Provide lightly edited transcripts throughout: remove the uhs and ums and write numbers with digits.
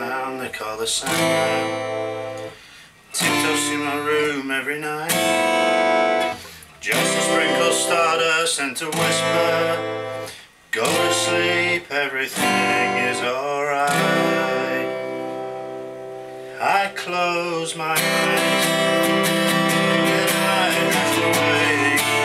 clown they call the Sandman. Tiptoes to my room every night, just to sprinkle stardust and to whisper, go to sleep, everything is alright. I close my eyes and I drift away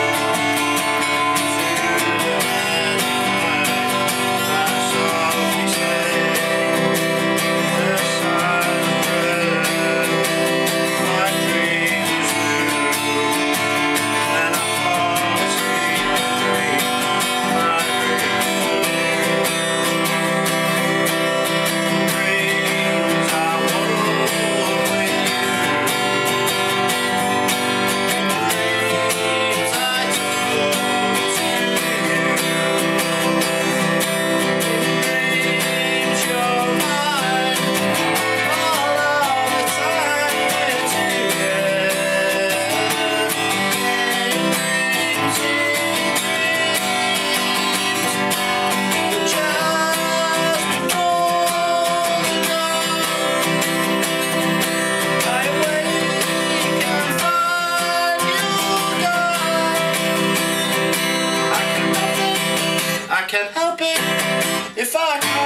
to the night. I softly say the silent prayer. My dream is blue and I fall asleep and dream. My dreams I wove with you. Dreams I told to you. Dreams you're mine all of the time we're together. Dreams just before the dawn, I wake and find you gone. I can't help it if I